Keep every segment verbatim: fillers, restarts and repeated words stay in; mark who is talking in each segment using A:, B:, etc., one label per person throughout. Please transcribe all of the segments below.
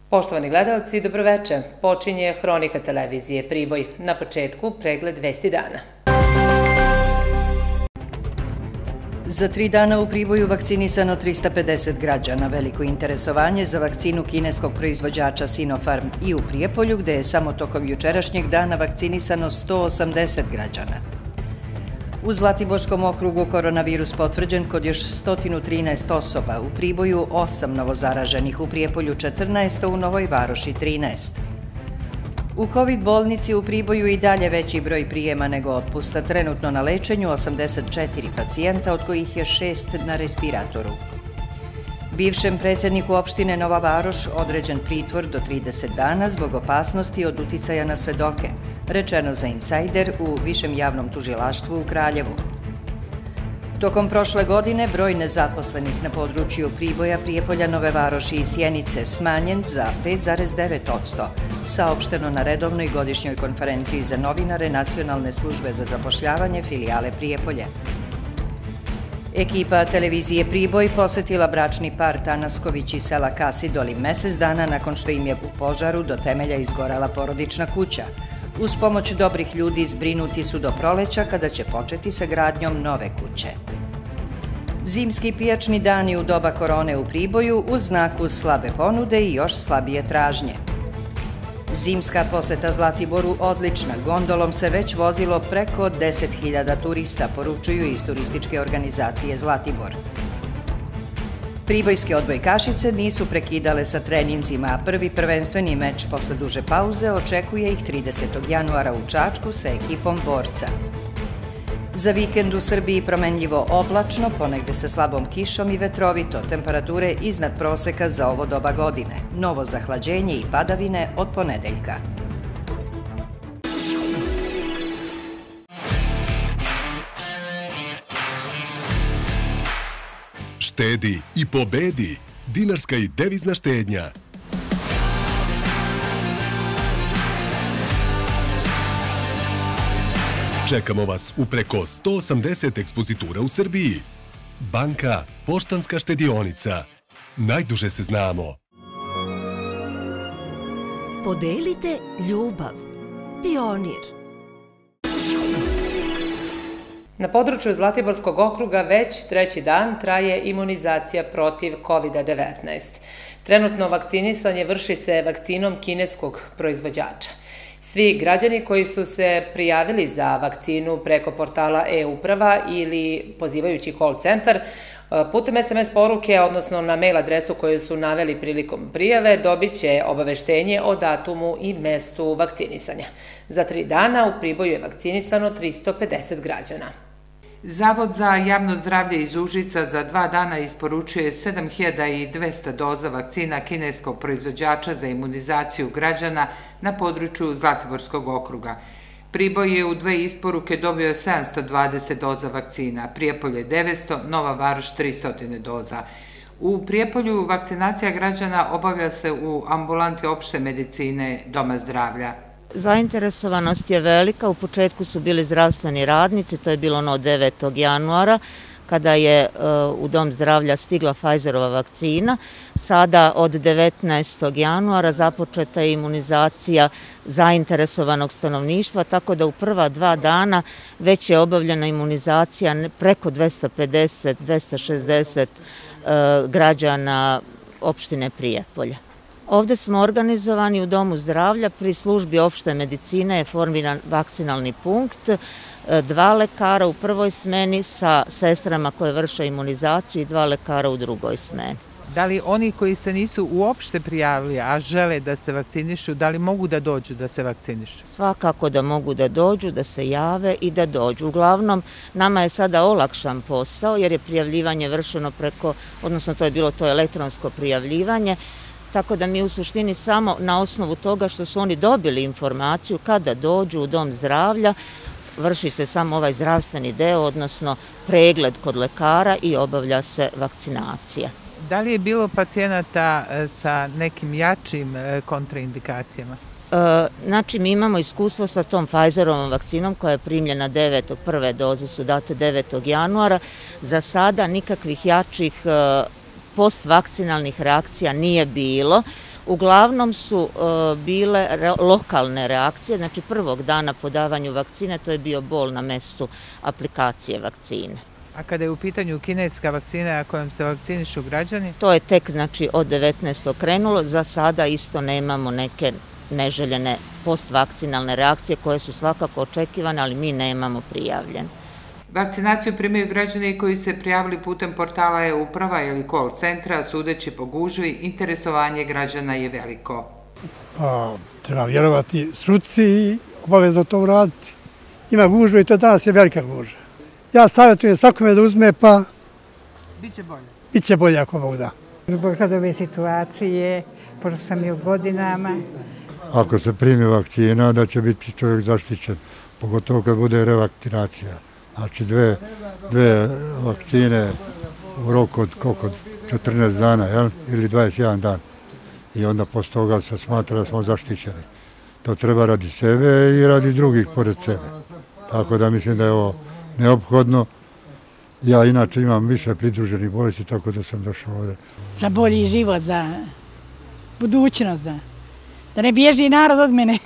A: Poštovani gledalci, dobroveče. Počinje Hronika televizije Priboj. Na početku pregled vesti dana.
B: Za tri dana u Priboju vakcinisano trista pedeset građana. Veliko interesovanje za vakcinu kineskog proizvođača Sinopharm i u Prijepolju, gde je samo tokom jučerašnjeg dana vakcinisano sto osamdeset građana. U Zlatiborskom okrugu koronavirus potvrđen kod još sto trinaest osoba, u Priboju osam novozaraženih, u Prijepolju četrnaest, a u Novoj Varoši trinaest. U COVID bolnici u Priboju i dalje veći broj prijema nego otpusta, trenutno na lečenju osamdeset četiri pacijenta, od kojih je šest na respiratoru. Bivšem predsjedniku opštine Nova Varoš određen pritvor do trideset dana zbog opasnosti od uticaja na svedoke, rečeno za Insajder u Višem javnom tužilaštvu u Kraljevu. Tokom prošle godine broj nezaposlenih na području Priboja, Prijepolja, Nove Varoši i Sjenice smanjen za pet zarez devet posto, saopšteno na redovnoj godišnjoj konferenciji za novinare Nacionalne službe za zapošljavanje filijale Prijepolje. Ekipa televizije Priboj posetila bračni par Tanasković i sela Kasidoli mesec dana nakon što im je u požaru do temelja izgorela porodična kuća. Uz pomoć dobrih ljudi zbrinuti su do proleća kada će početi sa gradnjom nove kuće. Zimski pijačni dani u doba korone u Priboju u znaku slabe ponude i još slabije tražnje. Zimska poseta Zlatiboru odlična, gondolom se već vozilo preko deset hiljada turista, poručuju iz turističke organizacije Zlatibor. Pribojske odbojkašice nisu prekidale sa treninzima, a prvi prvenstveni meč posle duže pauze očekuje ih tridesetog januara u Čačku sa ekipom Borca. Za vikend u Srbiji promenljivo oblačno, ponegde sa slabom kišom i vetrovito, temperature iznad proseka za ovo doba godine. Novo zahlađenje i padavine od ponedeljka.
C: Štedi i pobedi. Dinarska i devizna štednja. Čekamo vas u preko sto osamdeset ekspozitura u Srbiji. Banka Poštanska štedionica. Najduže se znamo.
D: Podelite ljubav. Pionir.
A: Na području Zlatiborskog okruga već treći dan traje imunizacija protiv kovid devetnaest. Trenutno vakcinisanje vrši se vakcinom kineskog proizvođača. Svi građani koji su se prijavili za vakcinu preko portala e-uprava ili pozivajući call centar, putem es em es poruke, odnosno na mail adresu koju su naveli prilikom prijave, dobit će obaveštenje o datumu i mestu vakcinisanja. Za tri dana u Priboju je vakcinisano tristo pedeset građana.
E: Zavod za javno zdravlje iz Užica za dva dana isporučuje sedam hiljada dvesta doza vakcina kineskog proizvođača za imunizaciju građana na području Zlatiborskog okruga. Priboj je u dve isporuke dobio sedamsto dvadeset doza vakcina, Prijepolje devetsto, Nova Varoš tristo doza. U Prijepolju vakcinacija građana obavlja se u ambulanti opšte medicine Doma zdravlja.
F: Zainteresovanost je velika, u početku su bili zdravstveni radnici, to je bilo ono devetog januara, kada je u Dom zdravlja stigla Pfizerova vakcina. Sada od devetnaestog januara započeta je imunizacija zainteresovanog stanovništva, tako da u prva dva dana već je obavljena imunizacija preko dvesta pedeset do dvesta šezdeset građana opštine Prijepolja. Ovde smo organizovani u Domu zdravlja, pri službi opšte medicine je formiran vakcinalni punkt, dva lekara u prvoj smeni sa sestrama koje vrše imunizaciju i dva lekara u drugoj smeni.
E: Da li oni koji se nisu uopšte prijavili, a žele da se vakcinišu, da li mogu da dođu da se vakcinišu?
F: Svakako da mogu da dođu, da se jave i da dođu. Uglavnom, nama je sada olakšan posao jer je prijavljivanje vršeno preko, odnosno to je bilo to elektronsko prijavljivanje, tako da mi u suštini samo na osnovu toga što su oni dobili informaciju kada dođu u Dom zdravlja, vrši se samo ovaj zdravstveni deo, odnosno pregled kod lekara i obavlja se vakcinacija.
E: Da li je bilo pacijenata sa nekim jačim kontraindikacijama?
F: Znači, mi imamo iskustvo sa tom Pfizerovom vakcinom koja je primljena devetog prve doze su date devetog januara. Za sada nikakvih jačih postvakcinalnih reakcija nije bilo. Uglavnom su bile lokalne reakcije, znači prvog dana po davanju vakcine, to je bio bol na mestu aplikacije vakcine.
E: A kada je u pitanju kineska vakcina kojom se vakcinišu građani?
F: To je tek znači od devetnaestog krenulo, za sada isto nemamo neke neželjene postvakcinalne reakcije koje su svakako očekivane, ali mi nemamo prijavljene.
E: Vakcinaciju primaju građani koji se prijavili putem portala e-uprava ili call centra, sudeći po gužvi, interesovanje građana je veliko.
G: Pa, treba vjerovati struci i obavezno to uraditi. Ima gužva i to danas je velika gužva. Ja savjetujem svakome da uzme, pa
E: Biće bolje.
G: Biće bolje ako Bog da.
H: Zbog ove situacije, pošto sam i u godinama.
I: Ako se primi vakcina, da će biti čovjek zaštićen, pogotovo kad bude revakcinacija. Znači dve, dve vakcine u roku od koliko, četrnaest dana, jel? Ili dvadeset jedan dan. I onda posle toga se smatra da smo zaštićeni. To treba radi sebe i radi drugih pored sebe. Tako da mislim da je ovo neophodno. Ja inače imam više pridruženih bolesti, tako da sam došao ovdje.
H: Za bolji život, za budućnost, za... da ne bježi narod od mene.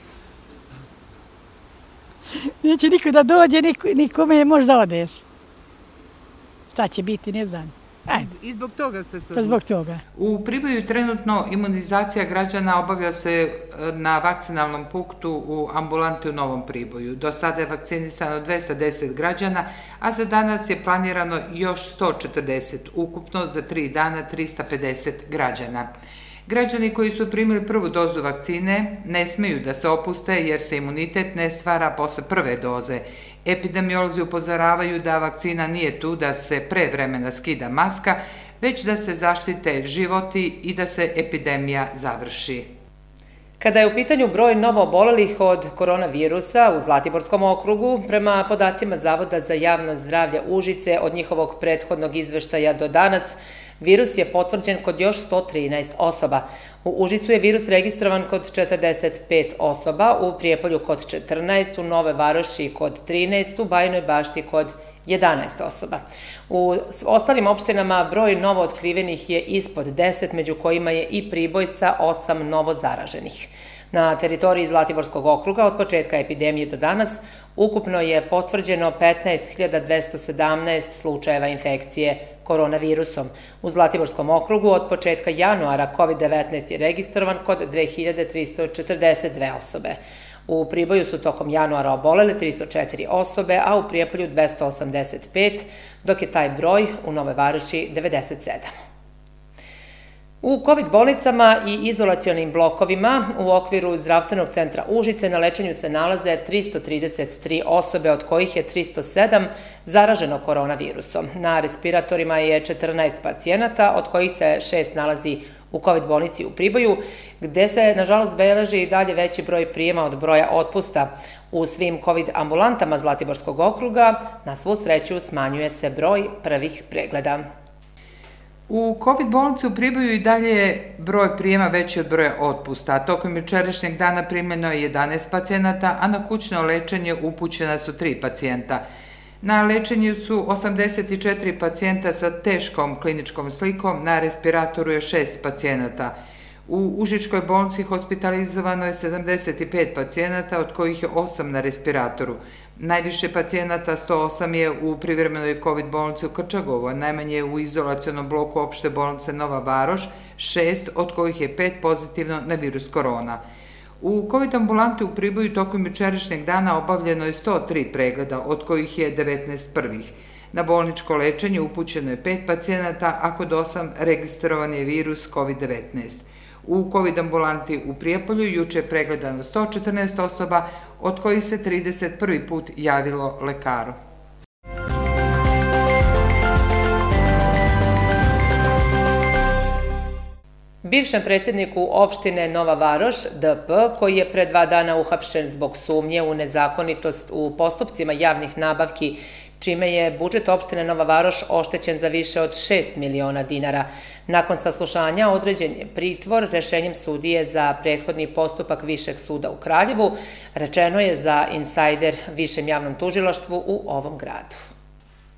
H: Neće niko da dođe, nikome možda odeš. Šta će biti, ne znam. Ajde.
E: I zbog toga ste se...
H: Pa zbog toga.
E: U Priboju trenutno imunizacija građana obavlja se na vakcinalnom punktu u ambulanti u Novom Priboju. Do sada je vakcinisano dvesta deset građana, a za danas je planirano još sto četrdeset, ukupno za tri dana trista pedeset građana. Građani koji su primili prvu dozu vakcine ne smeju da se opuste jer se imunitet ne stvara posle prve doze. Epidemiolozi upozoravaju da vakcina nije tu da se pre vremena skida maska, već da se zaštite životi i da se epidemija završi.
A: Kada je u pitanju broj novoobolelih od koronavirusa u Zlatiborskom okrugu, prema podacima Zavoda za javno zdravlje Užice od njihovog prethodnog izveštaja do danas, virus je potvrđen kod još sto trinaest osoba. U Užicu je virus registrovan kod četrdeset pet osoba, u Prijepolju kod četrnaest, u Nove Varoši kod trinaest, u Bajinoj Bašti kod jedanaest osoba. U ostalim opštinama broj novo otkrivenih je ispod deset, među kojima je i Priboj sa osam novo zaraženih. Na teritoriji Zlatiborskog okruga od početka epidemije do danas ukupno je potvrđeno petnaest hiljada dvesta sedamnaest slučajeva infekcije koronavirusom. U Zlatiborskom okrugu od početka januara kovid devetnaest je registrovan kod dve hiljade tristo četrdeset dve osobe. U Priboju su tokom januara obolele tristo četiri osobe, a u Prijepolju dvesta osamdeset pet, dok je taj broj u Nove Varoši devedeset sedam. U kovid bolnicama i izolacionim blokovima u okviru Zdravstvenog centra Užice na lečenju se nalaze tristo trideset tri osobe, od kojih je tristo sedam zaraženo koronavirusom. Na respiratorima je četrnaest pacijenata, od kojih se šest nalazi u kovid bolnici u Priboju, gde se, nažalost, beleži i dalje veći broj prijema od broja otpusta. U svim kovid ambulantama Zlatiborskog okruga, na svu sreću, smanjuje se broj prvih pregleda.
E: U kovid bolnici u Priboju i dalje je broj prijema veći od broja otpusta. Tokom jučerašnjeg dana primljeno je jedanaest pacijenata, a na kućno lečenje upućena su tri pacijenta. Na lečenju su osamdeset četiri pacijenta sa teškom kliničkom slikom, na respiratoru je šest pacijenata. U Užičkoj bolnici hospitalizovano je sedamdeset pet pacijenata, od kojih je osam na respiratoru. Najviše pacijenata, sto osam, je u privremenoj kovid bolnici u Krčagovu, a najmanje u izolacionom bloku opšte bolnice Nova Varoš, šest, od kojih je pet pozitivno na virus korona. U kovid ambulanti u Priboju tokom jučerašnjeg dana obavljeno je sto tri pregleda, od kojih je devetnaest prvih. Na bolničko lečenje upućeno je pet pacijenata, a kod osam registrovan je virus kovid devetnaest. U kovid ambulanti u Prijepolju juče je pregledano sto četrnaest osoba, od kojih se trideset prvi put javilo lekaru.
A: Bivšem predsjedniku opštine Nova Varoš, D P, koji je pre dva dana uhapšen zbog sumnje u nezakonitost u postupcima javnih nabavki, čime je budžet opštine Nova Varoš oštećen za više od šest miliona dinara. Nakon saslušanja određen je pritvor rešenjem sudije za prethodni postupak Višeg suda u Kraljevu, rečeno je za Insajder Višem javnom tužilaštvu u ovom gradu.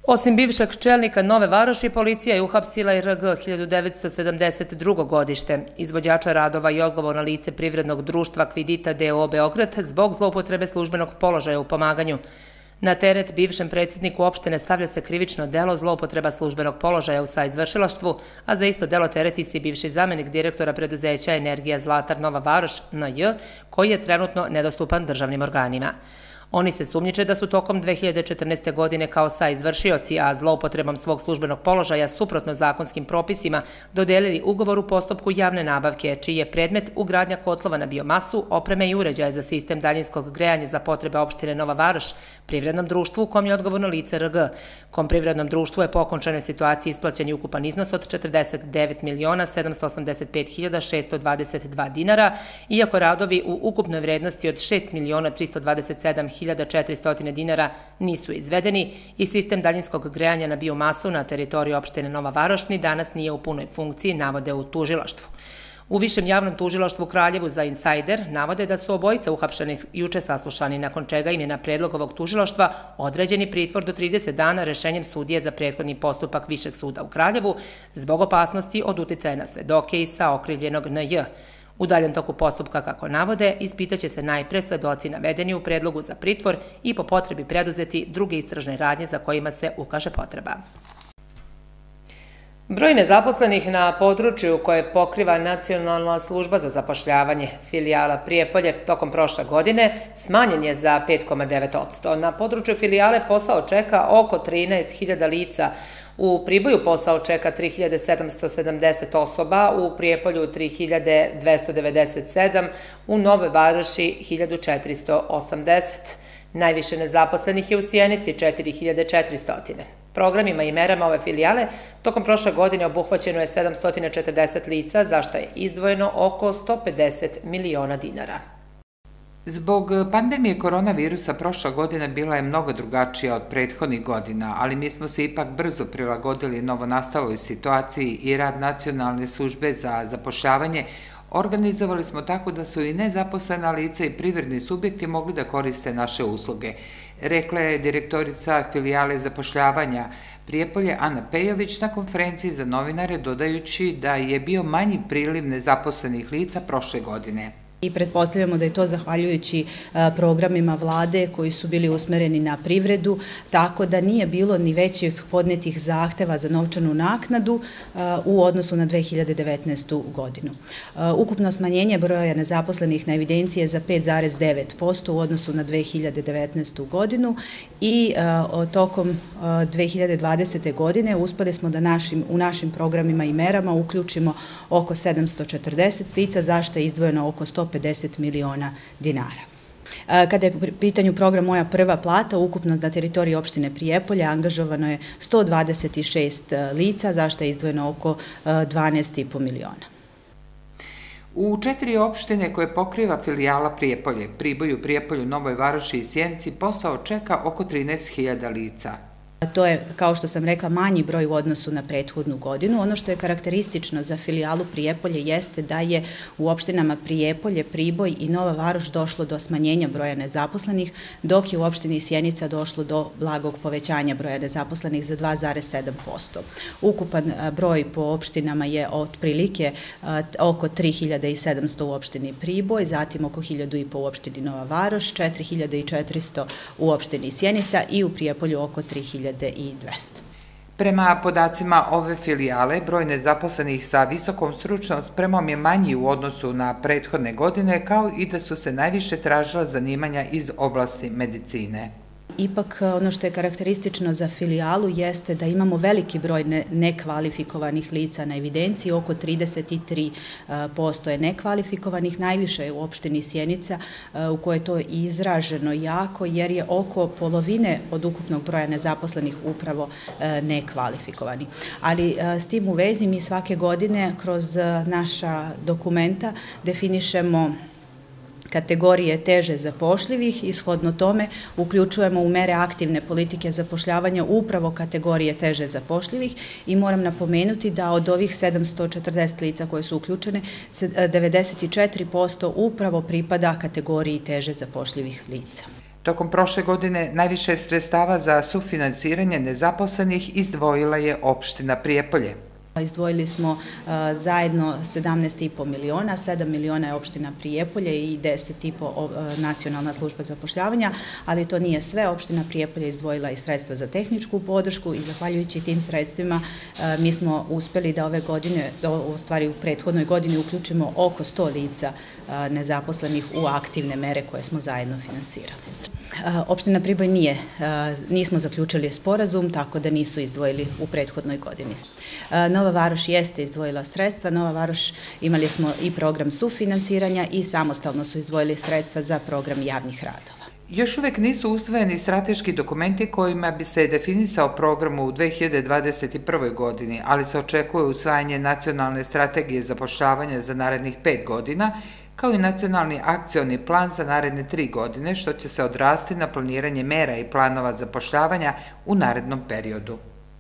A: Osim bivšeg čelnika Nove Varoši, policija je uhapsila i R G hiljadu devetsto sedamdeset drugo godište, izvođača radova i odgovorno lice privrednog društva Kvidita d o o Beograd zbog zloupotrebe službenog položaja u pomaganju. Na teret bivšem predsjedniku opštine stavlja se krivično delo zloupotreba službenog položaja u saizvršilaštvu, a za isto delo tereti se bivši zamenik direktora preduzeća Energija Zlatar Nova Varoš N J, koji je trenutno nedostupan državnim organima. Oni se sumnjiče da su tokom dve hiljade četrnaeste. godine kao saizvršioci, a zloupotrebom svog službenog položaja suprotno zakonskim propisima dodelili ugovor u postupku javne nabavke, čiji je predmet ugradnja kotlova na biomasu, opreme i uređaja za sistem daljinskog grejanja za potrebe opštine Nova Varoš, privrednom društvu u kom je odgovorno lice R G. Kom privrednom društvu je po okončanoj situaciji isplaćen je ukupan iznos od četrdeset devet miliona sedamsto osamdeset pet hiljada šeststo dvadeset dva dinara, iako radovi u ukupnoj vrednosti od šest miliona tristo dvadeset sedam hiljada četiristo dinara nisu izvedeni i sistem daljinskog grejanja na biomasu na teritoriji opštine Nova Varoš ni danas nije u punoj funkciji, navode u tužilaštvu. U Višem javnom tužilaštvu u Kraljevu za Insajder navode da su obojica uhapšeni juče saslušani, nakon čega im je na predlog ovog tužilaštva određeni pritvor do trideset dana rešenjem sudije za prethodni postupak Višeg suda u Kraljevu zbog opasnosti od uticaja na svedoke i sa okrivljenog N J. U daljem toku postupka, kako navode, ispitaće se najpre svedoci navedeni u predlogu za pritvor i po potrebi preduzeti druge istražne radnje za kojima se ukaže potreba. Broj nezaposlenih na području koje pokriva Nacionalna služba za zapošljavanje filijala Prijepolje tokom prošle godine smanjen je za pet zarez devet posto. Na području filijale posao čeka oko trinaest hiljada lica, u Priboju posao čeka tri hiljade sedamsto sedamdeset osoba, u Prijepolju tri hiljade dvesta devedeset sedam, u Novoj Varoši hiljadu četiristo osamdeset. Najviše nezaposlenih je u Sjenici četiri hiljade četiristo. Programima i merama ove filijale tokom prošle godine obuhvaćeno je sedamsto četrdeset lica, za što je izdvojeno oko sto pedeset miliona dinara.
E: Zbog pandemije koronavirusa prošla godina bila je mnogo drugačija od prethodnih godina, ali mi smo se ipak brzo prilagodili novonastaloj situaciji i rad Nacionalne službe za zapošljavanje organizovali smo tako da su i nezaposlena lica i privredni subjekti mogli da koriste naše usluge, rekla je direktorica filijale zapošljavanja Prijepolje Ana Pejović na konferenciji za novinare, dodajući da je bio manji priliv nezaposlenih lica prošle godine.
J: I pretpostavljamo da je to zahvaljujući programima vlade koji su bili usmereni na privredu, tako da nije bilo ni većih podnetih zahteva za novčanu naknadu u odnosu na dve hiljade devetnaestu. godinu. Ukupno smanjenje broja nezaposlenih na evidenciji je za pet zarez devet posto u odnosu na dve hiljade devetnaestu. godinu i tokom dve hiljade dvadesete. godine uspeli smo da našim, u našim programima i merama uključimo oko sedamsto četrdeset lica, za što je izdvojeno oko sto pedeset miliona dinara. Kada je u pitanju program Moja prva plata, ukupno na teritoriji opštine Prijepolje angažovano je sto dvadeset šest lica, za što je izdvojeno oko dvanaest zarez pet miliona.
E: U četiri opštine koje pokriva filijala Prijepolje, Priboju, Prijepolju, Novoj Varoši i Sjenici, posao čeka oko trinaest hiljada lica.
J: To je, kao što sam rekla, manji broj u odnosu na prethodnu godinu. Ono što je karakteristično za filijalu Prijepolje jeste da je u opštinama Prijepolje, Priboj i Nova Varoš došlo do smanjenja broja nezaposlenih, dok je u opštini Sjenica došlo do blagog povećanja broja nezaposlenih za dva zarez sedam posto. Ukupan broj po opštinama je otprilike oko tri hiljade sedamsto u opštini Priboj, zatim oko hiljadu i po u opštini Nova Varoš, četiri hiljade četiristo u opštini Sjenica i u Prijepolju oko tri hiljade dvesta.
E: Prema podacima ove filijale, broj nezaposlenih sa visokom stručnom spremom je manji u odnosu na prethodne godine, kao i da su se najviše tražila zanimanja iz oblasti medicine.
J: Ipak ono što je karakteristično za filijalu jeste da imamo veliki broj nekvalifikovanih lica na evidenciji, oko trideset tri posto je nekvalifikovanih, najviše je u opštini Sjenica u kojoj je to izraženo jako, jer je oko polovine od ukupnog broja nezaposlenih upravo nekvalifikovani. Ali s tim u vezi mi svake godine kroz naša dokumenta definišemo kategorije teže zapošljivih i shodno tome uključujemo u mere aktivne politike zapošljavanja upravo kategorije teže zapošljivih i moram napomenuti da od ovih sedamsto četrdeset lica koje su uključene, devedeset četiri posto upravo pripada kategoriji teže zapošljivih lica.
E: Tokom prošle godine najviše sredstava za sufinansiranje nezaposlenih izdvojila je opština Prijepolje.
J: Izdvojili smo zajedno sedamnaest i po miliona, sedam miliona je opština Prijepolje i deset i po nacionalna služba zapošljavanja, ali to nije sve. Opština Prijepolje izdvojila i sredstva za tehničku podršku i zahvaljujući tim sredstvima mi smo uspeli da ove godine, u stvari u prethodnoj godini uključimo oko sto lica nezaposlenih u aktivne mere koje smo zajedno finansirali. Opština Priboj nije, nismo zaključili sporazum, tako da nisu izdvojili u prethodnoj godini. Nova Varoš jeste izdvojila sredstva, Nova Varoš imali smo i program sufinansiranja i samostalno su izdvojili sredstva za program javnih radova.
E: Još uvek nisu usvojeni strateški dokumenti kojima bi se definisao program u dve hiljade dvadeset prvoj. godini, ali se očekuje usvajanje nacionalne strategije zapošljavanja za narednih pet godina, kao i nacionalni akcioni plan za naredne tri godine, što će se odrasti na planiranje mera i planova zapošljavanja u narednom periodu.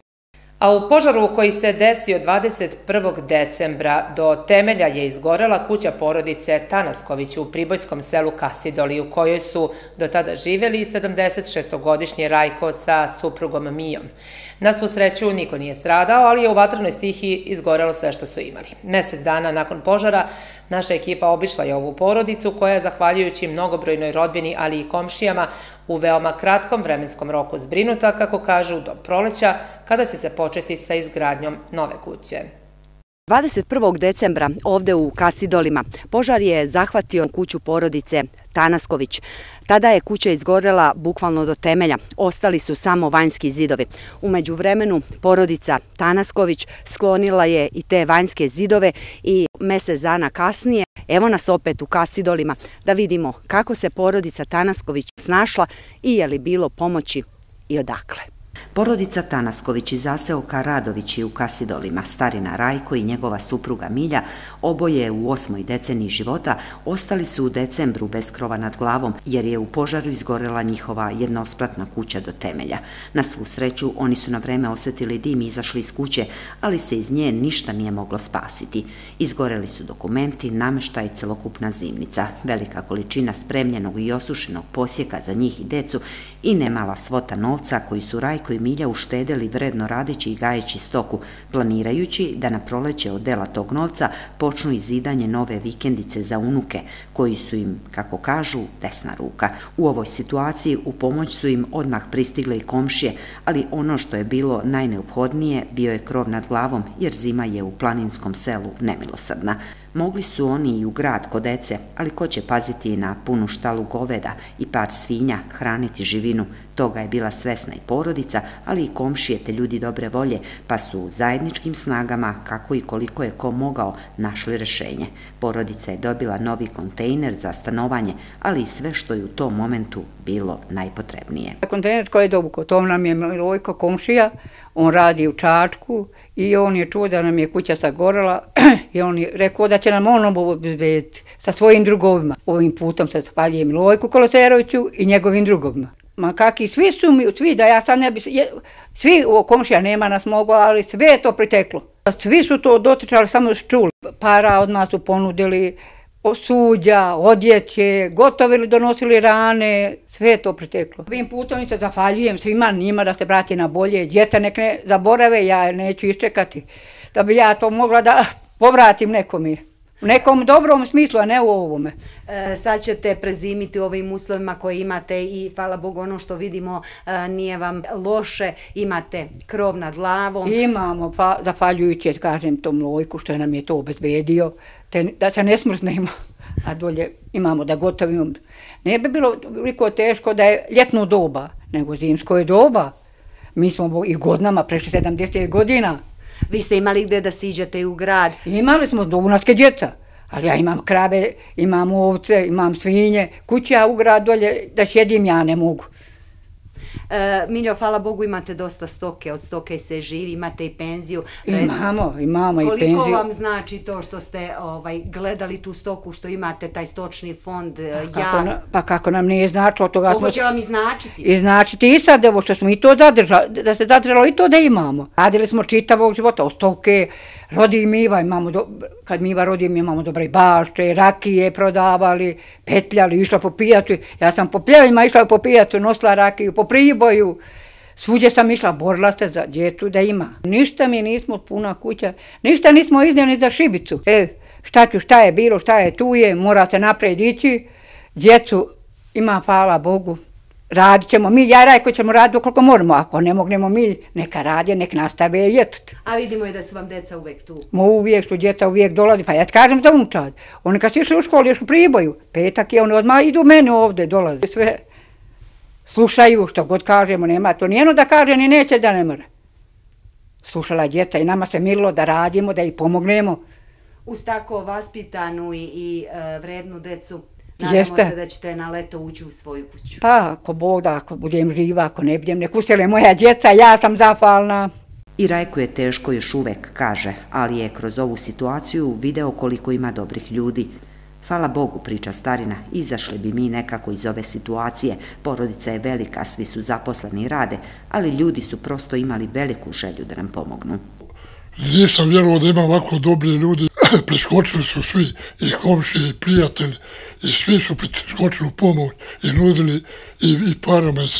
A: A u požaru koji se desio dvadeset prvog decembra do temelja je izgorela kuća porodice Tanasković u pribojskom selu Kasidoli, u kojoj su do tada živeli sedamdeset šestogodišnji Rajko sa suprugom Mijom. Na svu sreću niko nije stradao, ali je u vatrenoj stihiji izgorelo sve što su imali. Mesec dana nakon požara naša ekipa obišla je ovu porodicu koja je, zahvaljujući mnogobrojnoj rodbini, ali i komšijama, u veoma kratkom vremenskom roku zbrinuta, kako kažu, do proleća, kada će se početi sa izgradnjom nove kuće.
K: dvadeset prvog decembra ovde u Kasidolima požar je zahvatio kuću porodice Tanasković. Tada je kuća izgorela bukvalno do temelja, ostali su samo vanjski zidovi. U međuvremenu porodica Tanasković sklonila je i te vanjske zidove i mesec dana kasnije evo nas opet u Kasidolima da vidimo kako se porodica Tanasković snašla i je li bilo pomoći i odakle. Porodica Tanasković i zaseoka Radovići u Kasidolima, starina Rajko i njegova supruga Milja, oboje u osmoj deceniji života, ostali su u decembru bez krova nad glavom jer je u požaru izgorela njihova jednospratna kuća do temelja. Na svu sreću oni su na vreme osetili dim i izašli iz kuće, ali se iz nje ništa nije moglo spasiti. Izgoreli su dokumenti, nameštaj i celokupna zimnica, velika količina spremljenog i osušenog posjeka za njih i decu i nemala svota novca koji su Rajko i Milja uštedeli vredno radeći i gajeći stoku, planirajući da na proleće od dela tog novca počnu izidanje nove vikendice za unuke, koji su im, kako kažu, desna ruka. U ovoj situaciji u pomoć su im odmah pristigle i komšije, ali ono što je bilo najneophodnije bio je krov nad glavom, jer zima je u planinskom selu nemilosrdna. Mogli su oni i u grad kod dece, ali ko će paziti na punu štalu goveda i par svinja, hraniti živinu? Toga je bila svesna i porodica, ali i komšije te ljudi dobre volje, pa su zajedničkim snagama, kako i koliko je ko mogao, našli rešenje. Porodica je dobila novi kontejner za stanovanje, ali i sve što je u tom momentu bilo najpotrebnije.
L: Kontejner koji je dobuko, to nam je Milojko komšija, on radi u Čačku i on je čuo da nam je kuća sagorela i on je rekao da će nam on obezbediti sa svojim drugovima. Ovim putom se zahvaljujem Milojku Koloseroviću i njegovim drugovima. Ma kaki, svi su mi, svi da ja sad ne bi, svi komšija nema nas mogo, ali sve je to priteklo. Svi su to dotičali, samo su čuli. Para od nas su ponudili, suđa, odjeće, gotovili, donosili rane, sve je to priteklo. Ovim putom se zahvaljujem svima njima da se vrati na bolje, djeca nek ne zaborave, ja neću iščekati, da bi ja to mogla da povratim nekome. U nekom dobrom smislu, a ne u ovome.
K: E, sad ćete prezimiti u ovim uslovima koje imate i hvala Bogu ono što vidimo e, nije vam loše, imate krov nad glavom.
L: Imamo, pa zahvaljujući, kažem tom Lojku što nam je to obezbedio, te, da se ne smrznemo, a dolje imamo da gotovimo. Ne bi bilo toliko teško da je ljetno doba, nego zimsko je doba. Mi smo i godinama prešli sedamdeset godina.
K: Vi ste imali gde da siđete i u grad?
L: Imali smo dovunačke djeca, ali ja imam krave, imam ovce, imam svinje, kuća u grad dolje, da šedim ja ne mogu.
K: Miljo, hvala Bogu, imate dosta stoke, od stoke se živi, imate i penziju.
L: Imamo, imamo i penziju.
K: Koliko vam znači to što ste gledali tu stoku, što imate taj stočni fond?
L: Pa kako nam nije značilo toga...
K: Koliko će vam iznačiti?
L: Iznačiti i sad, evo što smo i to zadržali, da se zadržalo i to da imamo. Radili smo čitavog života, od stoke, rodi i miva, imamo, kad miva rodi mi imamo dobre bašče, rakije prodavali, petljali, išla po pijatu. Ja sam po pljevima išla po pijatu, nosila rakiju, po Priboju. Svuđe sam išla, borila se za djecu da ima. Ništa mi nismo, puna kuća, ništa nismo iznijeli za šibicu. E, šta ću, šta je bilo, šta je tu je, mora se naprijed ići. Djecu ima, hvala Bogu. Radit ćemo mi, ja i Rajko ćemo raditi koliko moramo, ako ne mognemo mi, neka radje, nek nastave jetut.
K: A vidimo je da su vam djeca uvijek tu.
L: Mo uvijek su djeca, uvijek dolazi, pa ja ti kažem da unčad. Oni kad su išli u školu, još u Priboju, petak je, oni odmah idu mene ovdje, dolaze sve. Slušaju što god kažemo, nema to nijeno da kaže, ni neće da ne mora. Slušala djeca i nama se mililo da radimo, da ih pomognemo.
K: Uz tako vaspitanu i vrednu decu, nadamo se da ćete na leto ući u svoju kuću.
L: Pa, ako Bog da, ako budem živa, ako ne budem, nek usele moja djeca, ja sam zahvalna.
M: I Rajko je teško još uvek, kaže, ali je kroz ovu situaciju video koliko ima dobrih ljudi. Hvala Bogu, priča starina, izašli bi mi nekako iz ove situacije, porodica je velika, svi su zaposleni i rade, ali ljudi su prosto imali veliku želju da nam pomognu.
N: Nisam vjerovao da ima ovako dobri ljudi, preskočili su svi, i komšije, i prijatelji, i svi su preskočili u pomoć i nudili i parama, i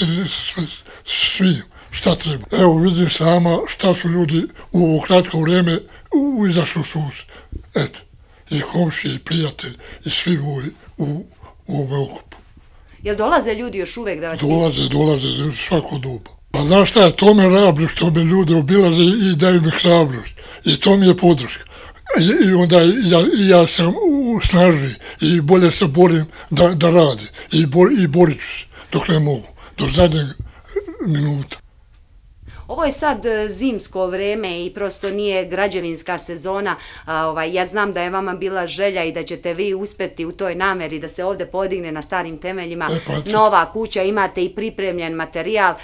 N: svim, šta treba. Evo vidim sama šta su ljudi u ovo kratko vrijeme izašli u sus. Eto, i komšije, i prijatelji, i svi u ovome okupu.
K: Jel dolaze ljudi još uvijek da vas...
N: Dolaze, dolaze, svako doba. Pa znaš šta je, to me rabri što me ljude obilaze i daju mi hrabrost. I to mi je podrška. I onda ja sam u snaži i bolje se borim da radim. I borit ću se dok ne mogu, do zadnjeg minuta.
K: Ovo je sad zimsko vreme i prosto nije građevinska sezona. Ja znam da je vama bila želja i da ćete vi uspjeti u toj nameri da se ovdje podigne na starim temeljima nova kuća. Imate i pripremljen materijal.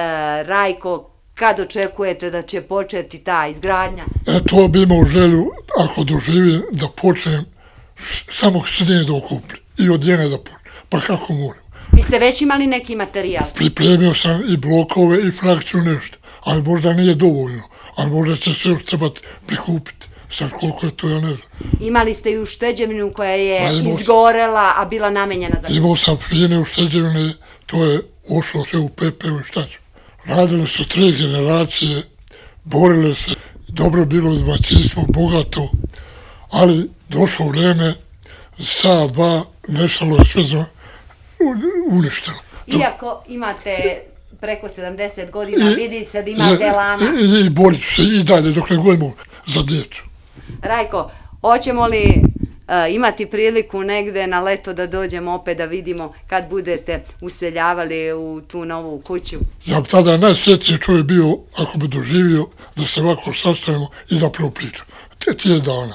K: Rajko, kad očekujete da će početi ta izgradnja?
N: E, to bi imao želju, ako doživim, da počnem samo snije da okupljem i od njene da počnem. Pa kako moram?
K: Vi ste već imali neki materijal?
N: Pripremio sam i blokove i frakciju nešto, ali možda nije dovoljno, ali možda će se još trebati prikupiti. Sad koliko je to, ja ne znam.
K: Imali ste i ušteđevinu koja je izgorela, a bila namenjena za...
N: Imao sam fine ušteđevine, to je ošlo sve u pepeo i šta ću. Radile su tri generacije, borile se, dobro bilo domaćinstvo, bogato, ali došlo vreme, sad, dva, nešalo je sve uništeno.
K: Iako imate preko sedamdeset godina, vidite se da imate elana.
N: I borit ću se i dalje dok ne govorimo za djecu.
K: Rajko, hoćemo li imati priliku negde na leto da dođemo opet da vidimo kad budete useljavali u tu novu kuću?
N: Ja bi tada najsretniji čovjek bio, ako bi doživio, da se ovako sastavimo i da prvo pričamo. Te tije dana.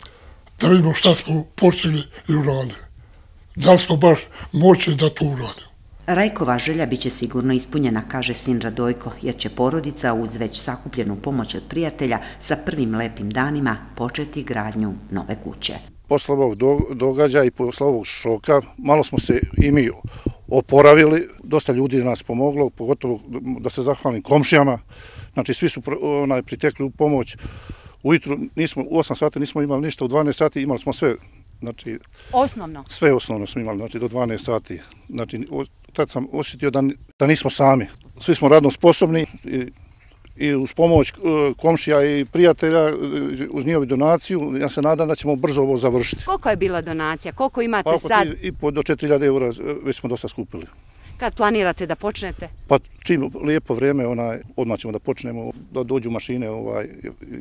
N: Da vidimo šta smo postigli i uradili. Da li smo baš moći da to uradimo.
M: Rajkova želja bit će sigurno ispunjena, kaže sin Radojko, jer će porodica uz već sakupljenu pomoć od prijatelja sa prvim lepim danima početi gradnju nove kuće.
O: Posle ovog događaja i posle ovog šoka malo smo se i mi oporavili, dosta ljudi je nas pomoglo, pogotovo da se zahvalim komšijama, znači svi su pritekli u pomoć. Ujutru nismo, u osam sati nismo imali ništa, u dvanaest sati imali smo sve. Znači,
K: osnovno?
O: Sve osnovno smo imali, znači do dvanaest sati. Znači, tad sam osjetio da, da nismo sami. Svi smo radno sposobni i, i uz pomoć komšija i prijatelja, uz njihovu donaciju, ja se nadam da ćemo brzo ovo završiti.
K: Koliko je bila donacija? Koliko imate
O: pa,
K: sad?
O: I po do četiri hiljade eura već smo dosta skupili.
K: Kad planirate da počnete?
O: Pa čim lijepo vrijeme, onaj, odmah ćemo da počnemo, da dođu mašine, ovaj,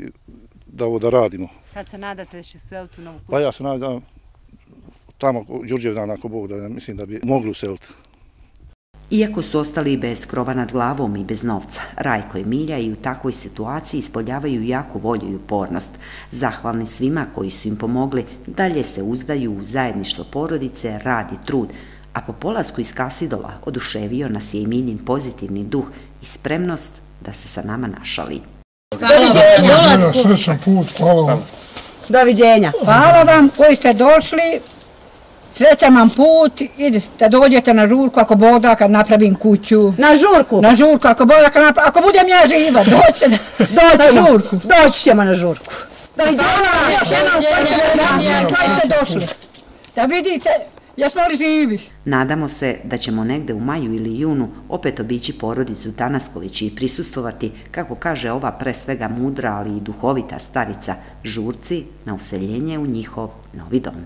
O: da ovo da radimo.
K: Kad se nadate da će useliti u novu kuću?
O: Pa ja se nadam tamo Đurđevdan, ako Bog da, mislim da bi mogli useliti.
M: Iako su ostali bez krova nad glavom i bez novca, Rajko i Milja i u takvoj situaciji ispoljavaju jaku volju i upornost. Zahvalni svima koji su im pomogli, dalje se uzdaju u zajedništvo porodice, rad i trud, A po polasku iz Kasidola oduševio nas je i Milin pozitivni duh i spremnost da se sa nama našali.
N: Doviđenja! Srećan put, hvala vam.
P: Doviđenja. Hvala vam koji ste došli. Srećan vam put, idete, dođete na žurku, ako Bog da, kad napravim kuću.
K: Na žurku?
P: Na žurku, ako Bog da, kad napravim, ako budem ja živa, dođete na žurku.
K: Doći ćemo na žurku.
P: Doviđenja, još jednom koji ste došli. Da vidite, jesmo li živi?
M: Nadamo se da ćemo negde u maju ili junu opet obići porodicu Tanasković i prisustvovati, kako kaže ova pre svega mudra, ali i duhovita starica, žurci na useljenje u njihov novi dom.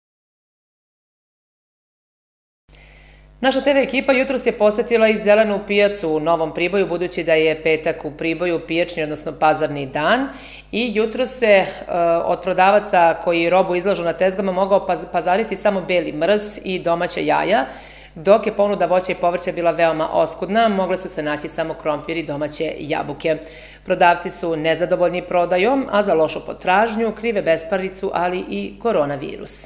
A: Naša te ve ekipa jutros je posetila i zelenu pijacu u Novom Priboju, budući da je petak u Priboju pijačni, odnosno pazarni dan, i jutros se od prodavaca koji robu izlažu na tezgama mogao pazariti samo beli mrz i domaća jaja, dok je ponuda voća i povrća bila veoma oskudna, mogle su se naći samo krompir i domaće jabuke. Prodavci su nezadovoljni prodajom, a za lošu potražnju krive besparicu, ali i koronavirus.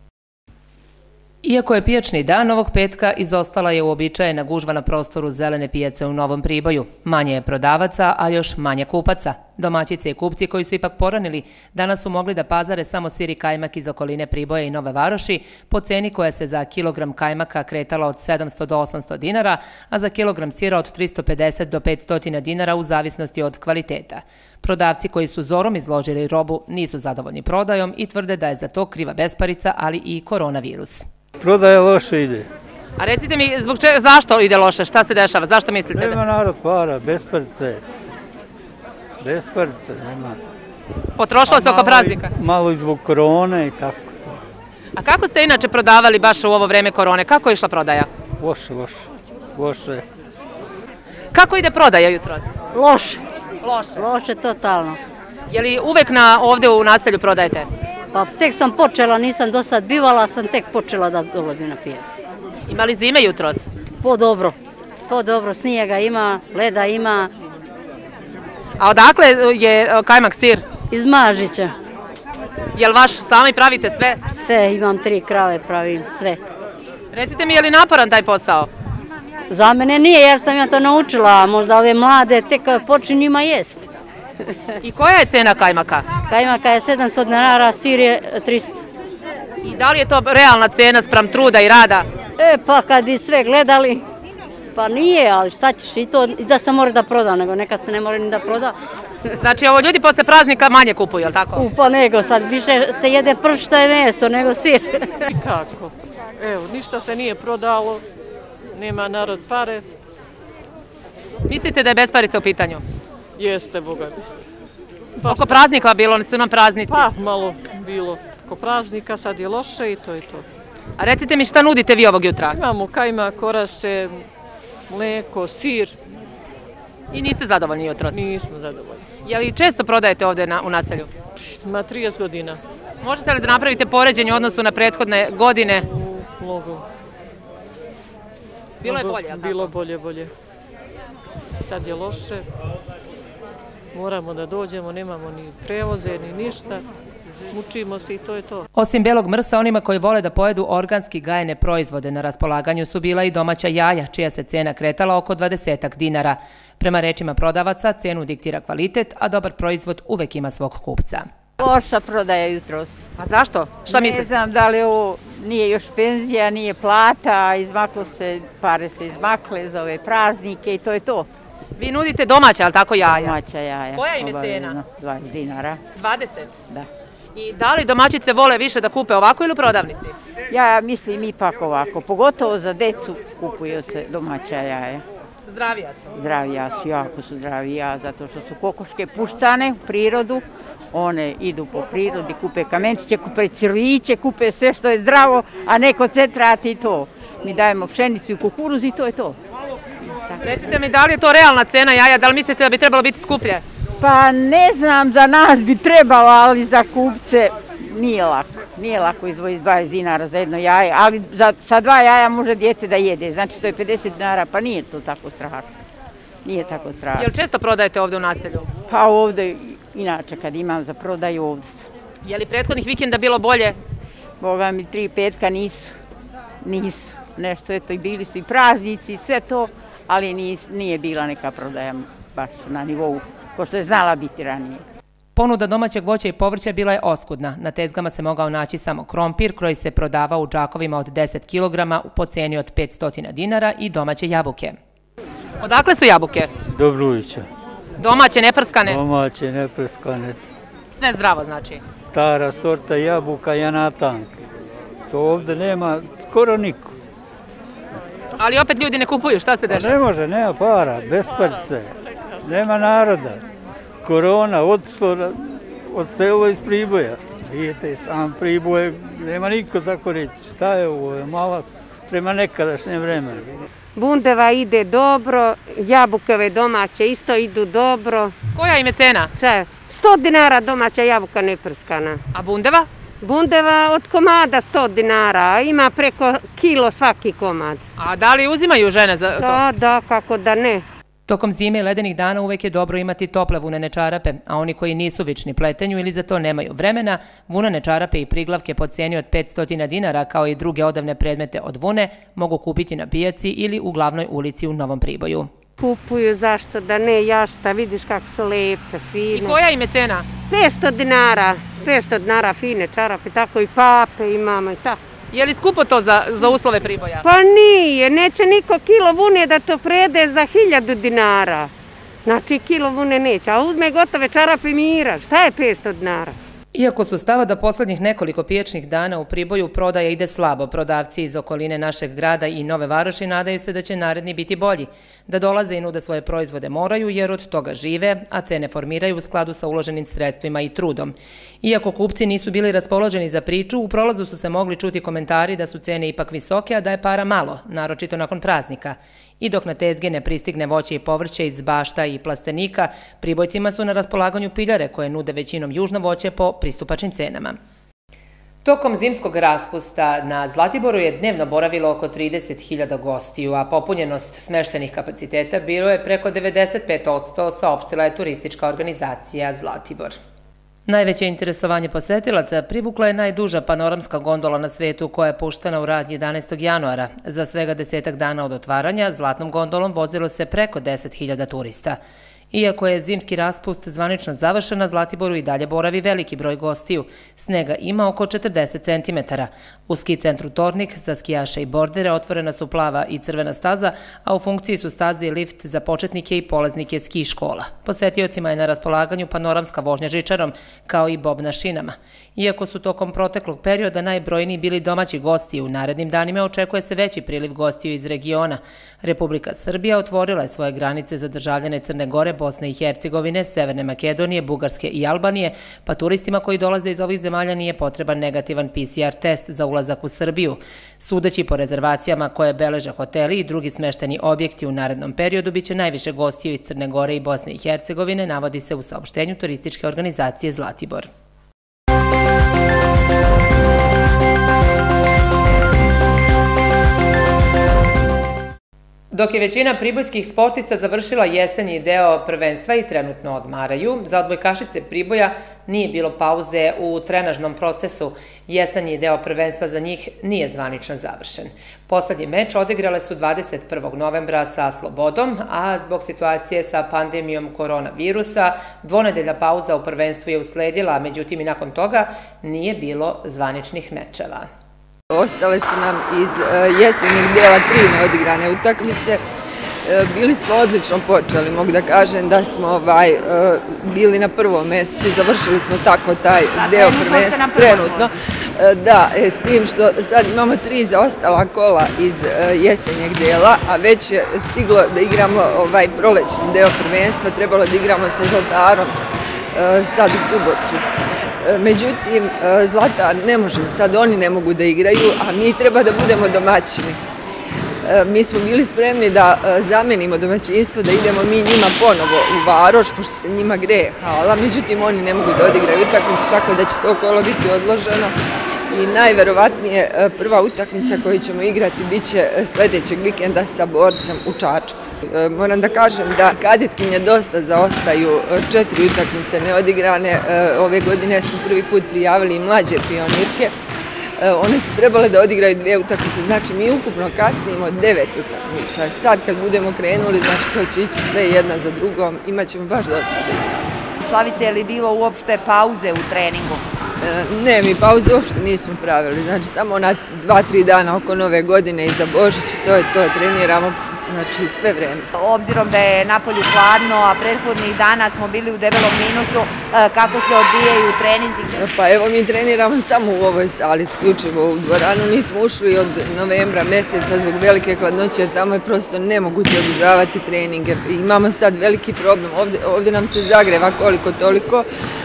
A: Iako je pijačni dan, ovog petka izostala je uobičajena gužva na prostoru zelene pijace u Novom Priboju. Manje je prodavaca, a još manje kupaca. Domaćice i kupci koji su ipak poranili danas su mogli da pazare samo sir i kajmak iz okoline Priboja i Nove Varoši po ceni koja se za kilogram kajmaka kretala od sedamsto do osamsto dinara, a za kilogram sira od tristo pedeset do petsto dinara u zavisnosti od kvaliteta. Prodavci koji su zorom izložili robu nisu zadovoljni prodajom i tvrde da je za to kriva besparica, ali i koronavirus.
Q: Prodaja loše ide.
A: A recite mi, zbog čega, zašto ide loše? Šta se dešava? Zašto mislite?
Q: Nema narod para, besparice. Besparice, nema.
A: Potrošilo se oko praznika?
Q: Malo i zbog korone i tako to.
A: A kako ste inače prodavali baš u ovo vreme korone? Kako je išla prodaja?
Q: Loše, loše. Loše.
A: Kako ide prodaja jutros?
R: Loše.
A: Loše?
R: Loše, totalno.
A: Je li uvek na, ovde u naselju prodajete?
R: Pa tek sam počela, nisam do sad bivala, sam tek počela da dolazim na pijacu.
A: Ima li zime jutros?
R: Po dobro. Po dobro, snijega ima, leda ima.
A: A odakle je kajmak sir?
R: Iz Mažića.
A: Jel vaš sami pravite sve?
R: Sve, imam tri krave, pravim sve.
A: Recite mi, je li naporan taj posao?
R: Za mene nije, jer sam ja to naučila, možda ove mlade tek počinju njima jest.
A: I koja je cena kajmaka?
R: Kajmaka je sedamsto dinara, sir je tristo.
A: I da li je to realna cena spram truda i rada?
R: E, pa kad bi sve gledali, pa nije, ali šta ćeš, i to i da se mora da proda, nego nekad se ne mora ni da proda.
A: Znači, ovo ljudi posle praznika manje kupuju, je li tako?
R: U, pa nego, sad više se jede pršta i meso nego sir.
S: Kako? Evo, ništa se nije prodalo, nema narod pare.
A: Mislite da je besparica u pitanju?
S: Jeste, boga mi.
A: Oko praznika bilo, su nam praznici?
S: Pa, malo bilo oko praznika, sad je loše i to je to.
A: A recite mi, šta nudite vi ovog jutra?
S: Imamo kajmak, korase, mleko, sir.
A: I niste zadovoljni jutros?
S: Nismo zadovoljni.
A: Je li često prodajete ovde u naselju?
S: Ma trideset godina.
A: Možete li da napravite poređenje u odnosu na prethodne godine?
S: Mogu.
A: Bilo je bolje, ali tako?
S: Bilo bolje, bolje. Sad je loše. Moramo da dođemo, nemamo ni prevoze, ni ništa. Mučimo se i to je to.
A: Osim belog mrsa, onima koji vole da pojedu organski gajene proizvode na raspolaganju su bila i domaća jaja, čija se cena kretala oko dvadesetak dinara. Prema rečima prodavaca, cenu diktira kvalitet, a dobar proizvod uvek ima svog kupca.
T: Loša prodaja jutros.
A: A zašto? Šta mislite?
T: Ne znam da li ovo nije još penzija, nije plata, izmaklo se, pare se izmakle za ove praznike i to je to.
A: Vi nudite domaća, ali tako jaja?
T: Domaća jaja.
A: Koja im je cena?
T: dvadeset dinara.
A: dvadeset?
T: Da.
A: I da li domaćice vole više da kupe ovako ili u prodavnici?
T: Ja mislim ipak ovako, pogotovo za decu kupuju se domaća jaja.
A: Zdravija su?
T: Zdravija su, jako su zdravija, zato što su kokoške puštane u prirodu. One idu po prirodi, kupe kamenčiće, kupe crviće, kupe sve što je zdravo, a ne koncentrat i to. Mi dajemo pšenicu i kukuruz i to je to.
A: Recite mi, da li je to realna cena jaja, da li mislite da bi trebalo biti skuplje?
T: Pa ne znam, za nas bi trebalo, ali za kupce nije lako. Nije lako izdvojiti dvadeset dinara za jedno jaje, ali za, sa dva jaja može djece da jede. Znači to je pedeset dinara, pa nije to tako strašno. Nije tako strašno.
A: Jel često prodajete ovde u naselju?
T: Pa ovde, inače kad imam za prodaju, ovde sam.
A: Je li prethodnih vikenda bilo bolje?
T: Boga mi, tri petka nisu. Nisu. nešto, eto i bili su i praznici i sve to, ali nije bila neka prodaja baš na nivou ko što je znala biti ranije.
A: Ponuda domaćeg voća i povrća bila je oskudna. Na tezgama se mogao naći samo krompir koji se prodavao u džakovima od deset kilograma po ceni od petsto dinara i domaće jabuke. Odakle su jabuke?
Q: Dobrujića.
A: Domaće, neprskane?
Q: Domaće, neprskane.
A: Sve zdravo znači?
Q: Stara sorta jabuka, janatanke. To ovdje nema skoro niko.
A: Ali opet ljudi ne kupuju, šta se dešava?
Q: Ne može, nema para, bez prce, nema naroda. Korona, odšlo od selo iz Priboja. Vidite, sam Priboj, nema niko tako reći. Šta je ovo, malo prema nekadašnjem vremenu.
U: Bundeva ide dobro, jabukove domaće isto idu dobro.
A: Koja im je cena?
U: sto dinara domaća jabuka neprskana.
A: A bundeva?
U: Bundeva od komada sto dinara, ima preko kilo svaki komad.
A: A da li uzimaju žene za to?
U: Da, da, kako da ne.
A: Tokom zime i ledenih dana uvek je dobro imati tople vunene čarape, a oni koji nisu vični pletenju ili za to nemaju vremena, vunene čarape i priglavke po ceni od petsto dinara kao i druge odevne predmete od vune mogu kupiti na pijaci ili u glavnoj ulici u Novom Priboju.
U: Kupuju, zašto da ne, jašta, vidiš kako su lepe, fine.
A: I koja im je cena?
U: petsto dinara, petsto dinara fine čarape, tako i pape imamo i tako.
A: Je li skupo to za uslove Priboja?
U: Pa nije, neće niko kilo vune da to prede za hiljadu dinara. Znači kilo vune neće, a uzme gotove čarape mira, šta je petsto dinara?
A: Iako su stava da poslednjih nekoliko pijačnih dana u Priboju prodaja ide slabo, prodavci iz okoline našeg grada i Nove Varoši nadaju se da će naredni biti bolji. Da dolaze i nude svoje proizvode moraju jer od toga žive, a cene formiraju u skladu sa uloženim sredstvima i trudom. Iako kupci nisu bili raspoloženi za priču, u prolazu su se mogli čuti komentari da su cene ipak visoke, a da je para malo, naročito nakon praznika. I dok na tezge ne pristigne voće i povrće iz bašta i plastenika, Pribojcima su na raspolaganju piljare koje nude većinom južno voće po pristupačnim cenama. Tokom zimskog raspusta na Zlatiboru je dnevno boravilo oko trideset hiljada gostiju, a popunjenost smeštenih kapaciteta bilo je preko devedeset pet posto, saopštila je turistička organizacija Zlatibor. Najveće interesovanje posetilaca privukla je najduža panoramska gondola na svetu koja je puštena u rad jedanaestog januara. Za svega desetak dana od otvaranja zlatnom gondolom vozilo se preko deset hiljada turista. Iako je zimski raspust zvanično završen, na Zlatiboru i dalje boravi veliki broj gostiju. Snega ima oko četrdeset centimetara. U ski centru Tornik za skijaše i bordere otvorena su plava i crvena staza, a u funkciji su staze i lift za početnike i polaznike ski škola. Posetiocima je na raspolaganju panoramska vožnja žičarom, kao i bob na šinama. Iako su tokom proteklog perioda najbrojniji bili domaći gosti, u narednim danima očekuje se veći priliv gostiju iz regiona. Republika Srbija otvorila je svoje granice za državljane Crne Gore, Bosne i Hercegovine, Severne Makedonije, Bugarske i Albanije, pa turistima koji dolaze iz ovih zemalja nije potreban negativan P C R test za ulazak u Srbiju. Sudeći po rezervacijama koje beleže hoteli i drugi smešteni objekti u narednom periodu, biće najviše gostiju iz Crne Gore i Bosne i Hercegovine, navodi se u saopštenju turističke organizacije Zlatibor. Dok je većina pribojskih sportista završila jesenji deo prvenstva i trenutno odmaraju, za odbojkašice Priboja nije bilo pauze u trenažnom procesu. Jesenji deo prvenstva za njih nije zvanično završen. Poslednji meč odigrale su dvadeset prvog novembra sa Slobodom, a zbog situacije sa pandemijom koronavirusa dvonedeljna pauza u prvenstvu je usledila, međutim i nakon toga nije bilo zvaničnih mečeva.
V: Ostale su nam iz jesenjeg dela tri neodigrane utakmice. Bili smo odlično počeli, mogu da kažem da smo bili na prvom mestu, završili smo tako taj deo prvenstva trenutno. Da, s tim što sad imamo tri zaostala kola iz jesenjeg dela, a već je stiglo da igramo ovaj prolećni deo prvenstva, trebalo da igramo sa Zlatarom sad u subotu. Međutim, Zlatar ne može, sad oni ne mogu da igraju, a mi treba da budemo domaćini. Mi smo bili spremni da zamenimo domaćinstvo, da idemo mi njima ponovo u Varoš, pošto se njima greje hala, međutim oni ne mogu da odigraju utakmicu, tako da će to kolo biti odloženo. I najverovatnije prva utakmica koju ćemo igrati bit će sledećeg vikenda sa Borcem u Čačku. Moram da kažem da kadetkinje dosta zaostaju, četiri utakmice neodigrane. Ove godine smo prvi put prijavili i mlađe pionirke. One su trebale da odigraju dvije utakmice, znači mi ukupno kasnimo devet utakmica. Sad kad budemo krenuli, znači to će ići sve jedna za drugom, imat ćemo baš dosta da igramo.
K: Slavice, je li bilo uopšte pauze u treningu?
V: Ne, mi pauze uopšte nismo pravili, znači samo na dva, tri dana oko Nove godine i za Božić, to je to, treniramo znači sve vreme.
K: Obzirom da je napolju hladno, a prethodnih dana smo bili u debelom minusu, kako se odvijaju treninzi?
V: Pa evo mi treniramo samo u ovoj sali, isključivo u dvoranu, nismo ušli od novembra mjeseca zbog velike hladnoće, jer tamo je prosto nemoguće održavati treninge. Imamo sad veliki problem, ovdje, ovdje nam se zagreva koliko toliko,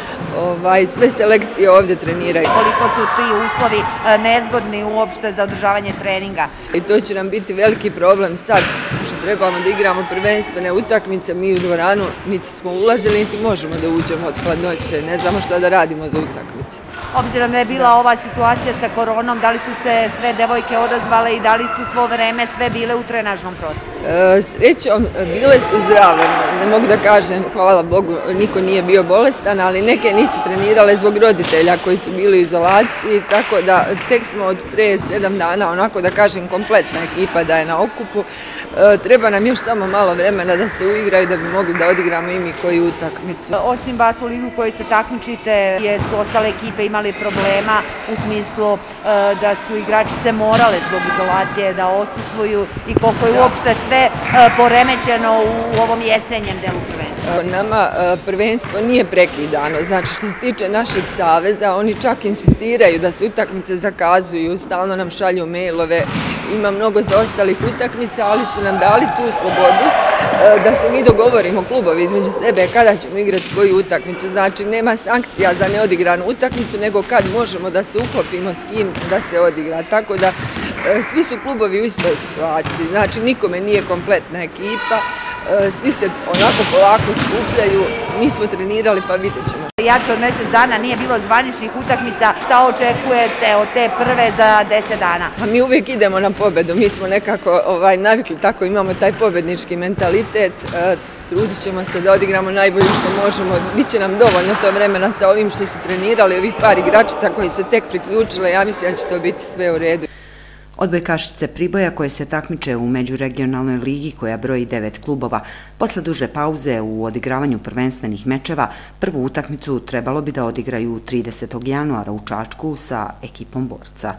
V: Ovaj, sve selekcije ovdje treniraju.
K: Koliko su ti uslovi nezgodni uopšte za održavanje treninga?
V: I to će nam biti veliki problem sad, što trebamo da igramo prvenstvene utakmice, mi u dvoranu niti smo ulazili, niti možemo da uđemo od hladnoće, ne znamo šta da radimo za utakmice.
K: Obzirom da je bila ova situacija sa koronom, da li su se sve devojke odazvale i da li su svo vreme sve bile u trenažnom procesu?
V: E, srećom, bile su zdrave, ne mogu da kažem, hvala Bogu, niko nije bio bolestan, ali neke nisu trenirale zbog roditelja koji su bili u izolaciji, tako da tek smo od pre sedam dana, onako da kažem, kompletna ekipa da je na okupu. E, treba nam još samo malo vremena da se uigraju da bi mogli da odigramo i mi koju utakmicu.
K: Osim vas u ligu u kojoj se takmičite, jesu ostale ekipe imali problema u smislu e, da su igračice morale zbog izolacije da odsustvuju i koliko je uopšte sve e, poremećeno u ovom jesenjem delu prvenstva?
V: Nama e, prvenstvo nije prekidano, znači što se tiče naših saveza, oni čak insistiraju da se utakmice zakazuju, stalno nam šalju mailove, ima mnogo zaostalih utakmica, ali su nam dali tu slobodu da se mi dogovorimo klubovi između sebe kada ćemo igrati koju utakmicu. Znači nema sankcija za neodigranu utakmicu, nego kad možemo da se uklopimo s kim da se odigra. Tako da svi su klubovi u istoj situaciji, znači nikome nije kompletna ekipa, svi se onako polako skupljaju, mi smo trenirali pa vidjet ćemo.
K: Jače od mjesec dana nije bilo zvaničnih utakmica, šta očekujete od te prve za deset dana?
V: Pa mi uvijek idemo na pobedu, mi smo nekako ovaj, navikli, tako imamo taj pobednički mentalitet, e, trudit ćemo se da odigramo najbolje što možemo, bit će nam dovoljno to vremena sa ovim što su trenirali, ovih par igračica koji se tek priključile, ja mislim da će to biti sve u redu.
M: Odbojkašice Priboja koje se takmiče u međuregionalnoj ligi koja broji devet klubova, posle duže pauze u odigravanju prvenstvenih mečeva, prvu utakmicu trebalo bi da odigraju tridesetog januara u Čačku sa ekipom Borca.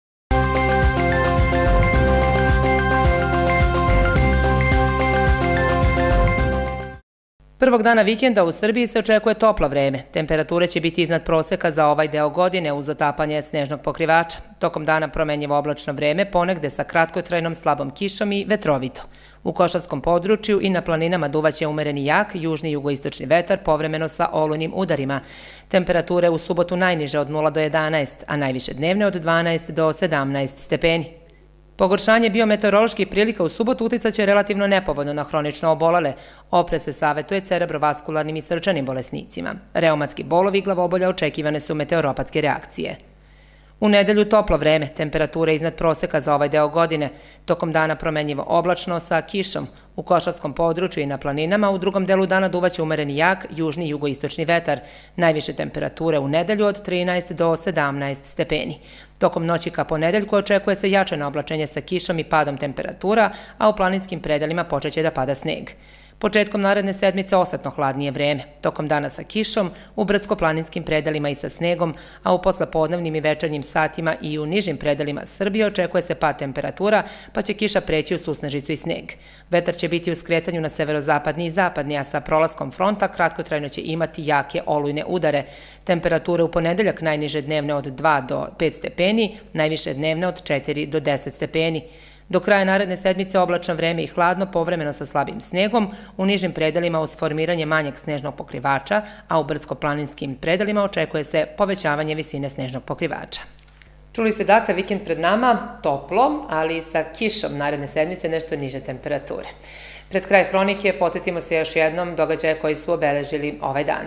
A: Prvog dana vikenda u Srbiji se očekuje toplo vreme. Temperature će biti iznad proseka za ovaj deo godine uz otapanje snežnog pokrivača. Tokom dana promenjivo oblačno vreme, ponegde sa kratkotrajnom slabom kišom i vetrovito. U Košavskom području i na planinama duvaće umereni jak južni jugoistočni vetar povremeno sa olujnim udarima. Temperature u subotu najniže od nula do jedanaest, a najviše dnevne od dvanaest do sedamnaest stepeni. Pogoršanje biometeoroloških prilika u subotu uticaće relativno nepovoljno na hronično obolele. Opre se savetuje cerebrovaskularnim i srčanim bolesnicima. Reumatski bolovi i glavobolja očekivane su meteoropatske reakcije. U nedelju toplo vreme, temperature iznad proseka za ovaj deo godine, tokom dana promenjivo oblačno sa kišom. U Košavskom području i na planinama u drugom delu dana duvaće umereni jak južni i jugoistočni vetar. Najviše temperature u nedelju od trinaest do sedamnaest stepeni. Tokom noći ka ponedeljku očekuje se jačano oblačenje sa kišom i padom temperatura, a u planinskim predelima počeće da pada sneg. Početkom naredne sedmice osetno hladnije vreme, tokom dana sa kišom, u brdsko-planinskim predelima i sa snegom, a u poslepodnevnim i večernjim satima i u nižim predelima Srbije očekuje se pad temperatura, pa će kiša preći u susnežicu i sneg. Vetar će biti u skretanju na severozapadni i zapadni, a sa prolaskom fronta kratkotrajno će imati jake olujne udare. Temperature u ponedeljak najniže dnevne od dva do pet stepeni, najviše dnevne od četiri do deset stepeni. Do kraja naredne sedmice oblačno vreme i hladno, povremeno sa slabim snegom, u nižim predelima uz formiranje manjeg snežnog pokrivača, a u brdsko-planinskim predelima očekuje se povećavanje visine snežnog pokrivača. Čuli ste dakle vikend pred nama, toplo, ali sa kišom naredne sedmice nešto niže temperature. Pred kraj hronike podsjetimo se još jednom događaje koji su obeležili ovaj dan.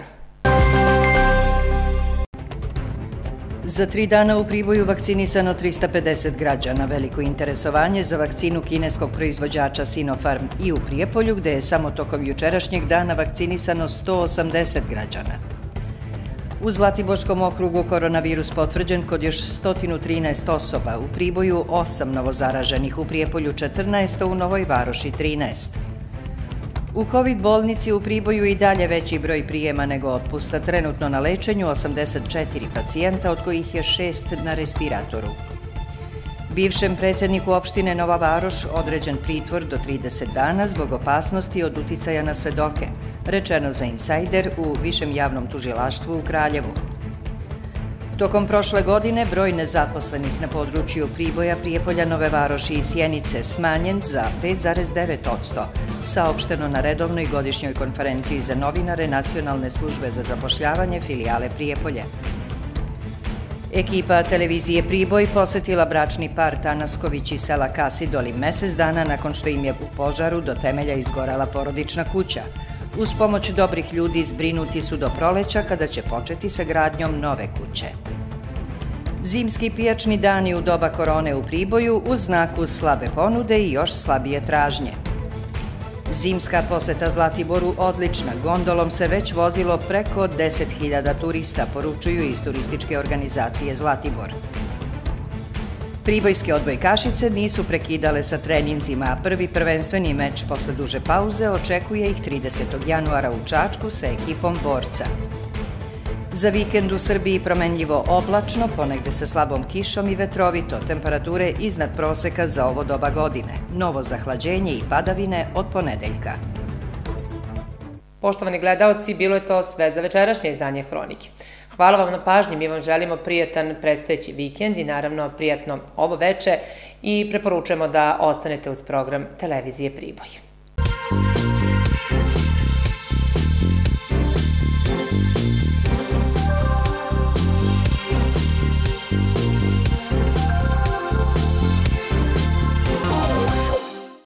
B: Za tri dana u Priboju vakcinisano trista pedeset građana. Veliko interesovanje za vakcinu kineskog proizvođača Sinopharm i u Prijepolju, gde je samo tokom jučerašnjeg dana vakcinisano sto osamdeset građana. U Zlatiborskom okrugu koronavirus potvrđen kod još sto trinaest osoba, u Priboju osam novozaraženih, u Prijepolju četrnaest, a u Novoj Varoši trinaest. U COVID bolnici u Priboju i dalje veći broj prijema nego otpusta, trenutno na lečenju osamdeset četiri pacijenta, od kojih je šest na respiratoru. Bivšem predsjedniku opštine Nova Varoš određen pritvor do trideset dana zbog opasnosti od uticaja na svedoke, rečeno za Insajder u Višem javnom tužilaštvu u Kraljevu. Tokom prošle godine broj nezaposlenih na području Priboja, Prijepolja, Nove Varoši i Sjenice smanjen za pet zarez devet posto, saopšteno na redovnoj godišnjoj konferenciji za novinare Nacionalne službe za zapošljavanje filijale Prijepolje. Ekipa televizije Priboj posetila bračni par Tanasković iz sela Kasidoli mesec dana nakon što im je u požaru do temelja izgorela porodična kuća. Uz pomoć dobrih ljudi zbrinuti su do proleća kada će početi sa gradnjom nove kuće. Zimski pijačni dani u doba korone u Priboju u znaku slabe ponude i još slabije tražnje. Zimska poseta Zlatiboru odlična, gondolom se već vozilo preko deset hiljada turista, poručuju iz turističke organizacije Zlatibor. Pribojske odbojkašice nisu prekidale sa treninzima, a prvi prvenstveni meč posle duže pauze očekuje ih tridesetog januara u Čačku sa ekipom Borca. Za vikend u Srbiji promenljivo oblačno, ponegde sa slabom kišom i vetrovito, temperature iznad proseka za ovo doba godine. Novo zahlađenje i padavine od ponedeljka.
A: Poštovani gledaoci, bilo je to sve za večerašnje izdanje Hronike. Hvala vam na pažnji, mi vam želimo prijatan predstojeći vikend i naravno prijatno ovo veče i preporučujemo da ostanete uz program televizije Priboj.